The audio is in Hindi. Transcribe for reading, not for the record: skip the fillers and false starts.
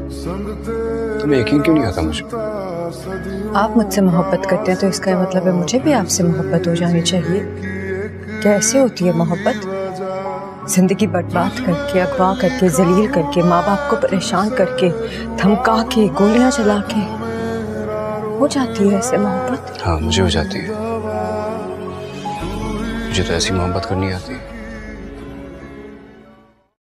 तुम्हें यकीन क्यों नहीं आता मुझे? आप मुझसे मोहब्बत करते हैं तो इसका मतलब है मुझे भी आपसे मोहब्बत हो जानी चाहिए। कैसे होती है मोहब्बत? जिंदगी बर्बाद करके, अगवा करके, जलील करके, माँ बाप को परेशान करके, धमका के, गोलियां चला के हो जाती है ऐसे मोहब्बत। हाँ, मुझे हो जाती है। मुझे तो ऐसी मोहब्बत करनी आती है।